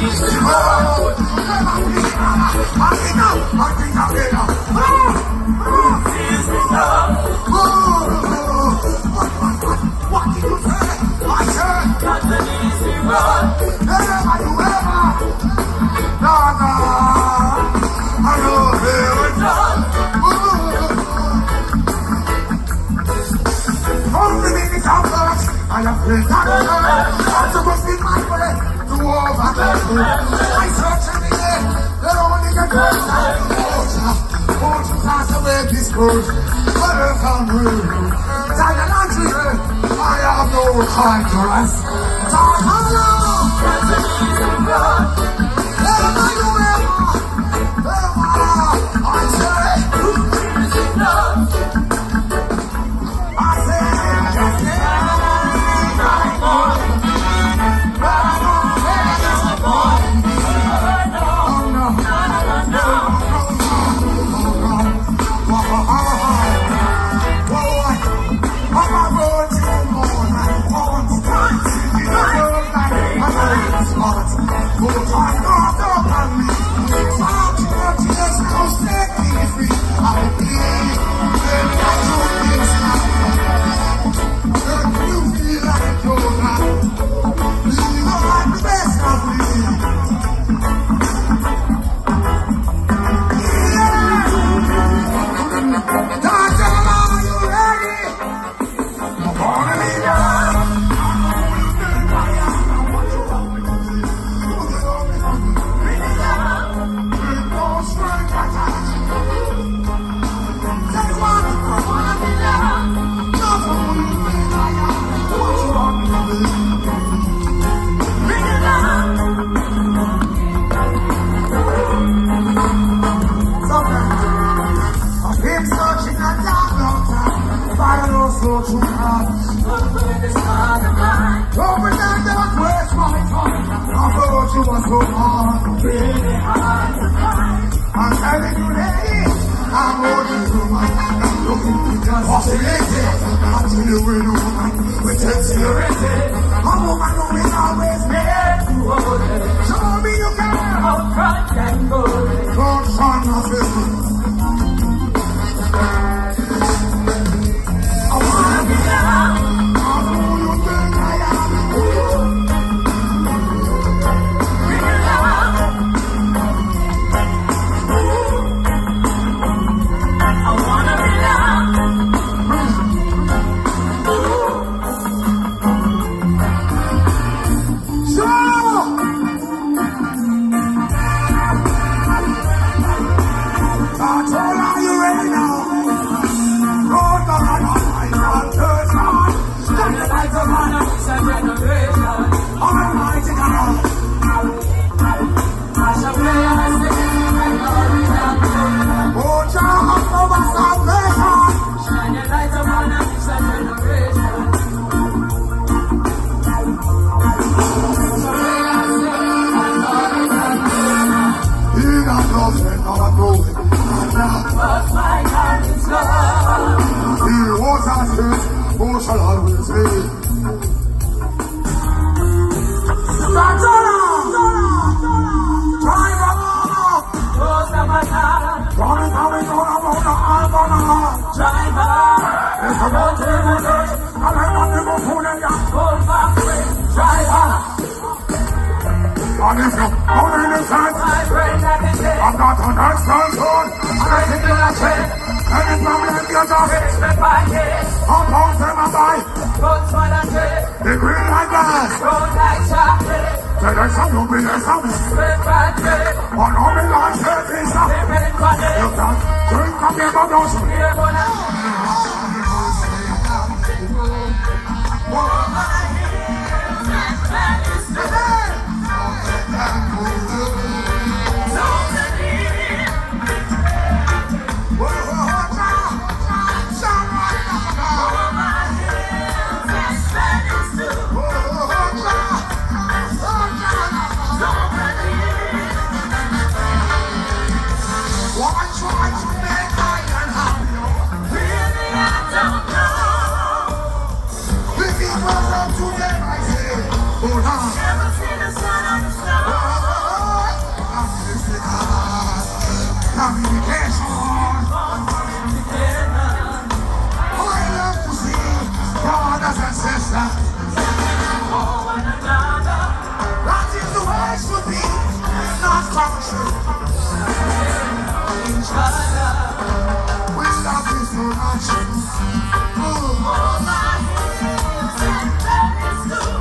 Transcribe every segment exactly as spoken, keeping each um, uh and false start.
Welcome to one another. That is the way it should be, not function. Each other. We love is no action. All my heels and that is true.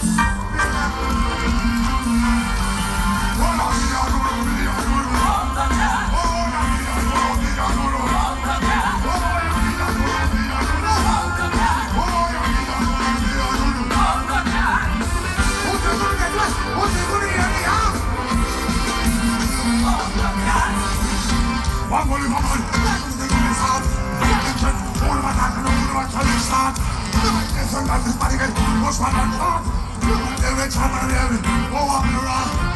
Every time I hear it, go up and around.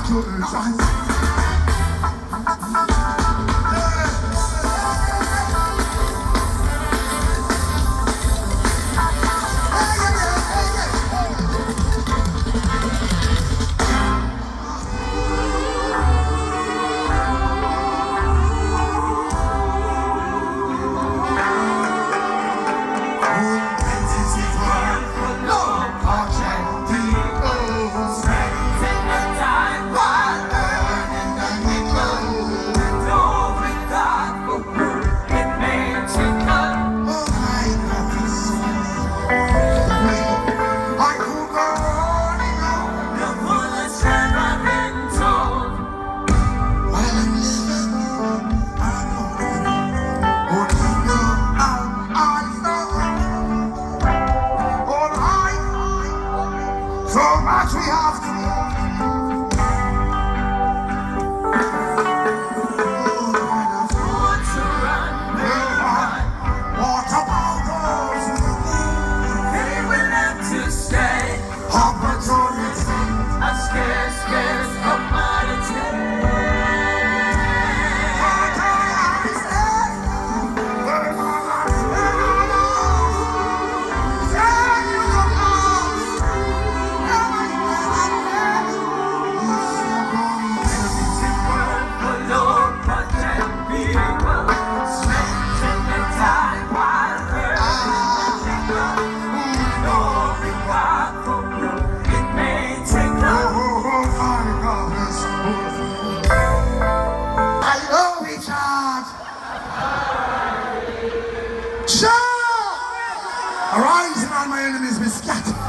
Arising on my enemies be scattered. You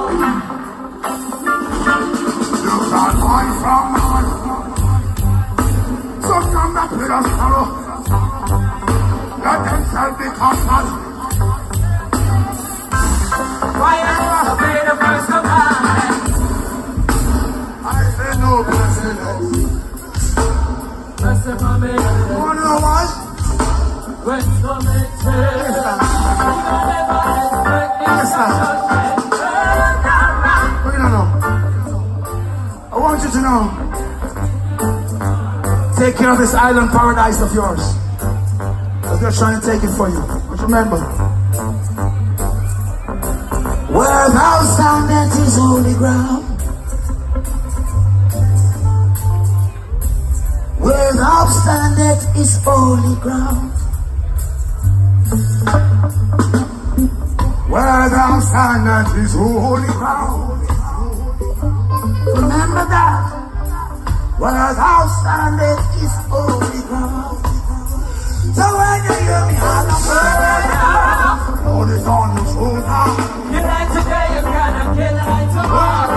can't hide from God. So come back with us, sorrow. Let them shall be conquered. Why ever obey the first commandment? I say no blessing. Blessed for me. You wanna know why? When committed, yes, sir. What do you know? I want you to know. Take care of this island paradise of yours. Because they're trying to take it for you. But remember, where thou standest is holy ground. Where thou standest is holy ground. Where thou standest is holy ground. Remember that. Where thou standest is holy ground. So when you hear me on the murder, Lord is on the shoulder. You like today, you cannot kill like tomorrow.